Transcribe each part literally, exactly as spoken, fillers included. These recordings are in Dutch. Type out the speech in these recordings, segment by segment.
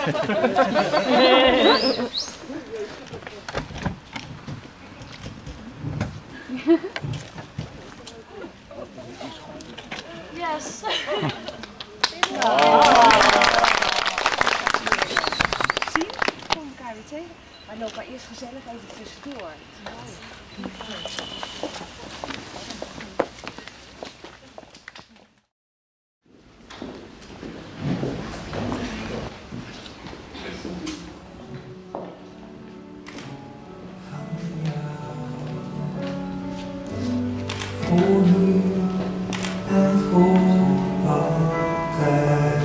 Yes. Zien? We komen elkaar weer tegen. Maar loop maar eerst gezellig even tussendoor. Voor nu en voor altijd.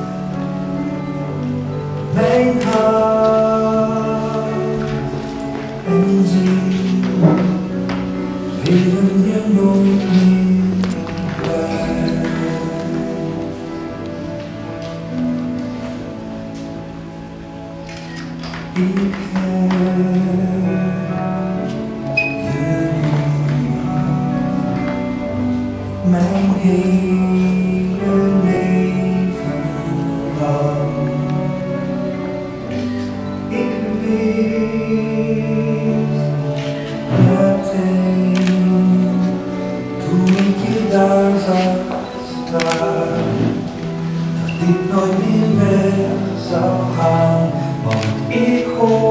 Mijn hart en ziel willen je nooit meer kwijt. Ik mijn hele leven lang. Ik wist meteen, toen ik je daar zag staan, dat dit nooit meer weg zou gaan, want ik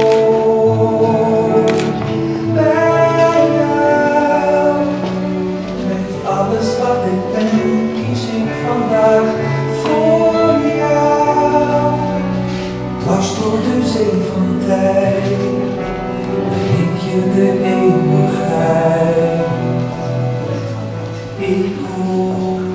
hoor bij jou. Met alles wat ik ben, kies ik vandaag voor jou. Dwars door de zee van tijd, ben ik je de eeuwigheid. Ik hoor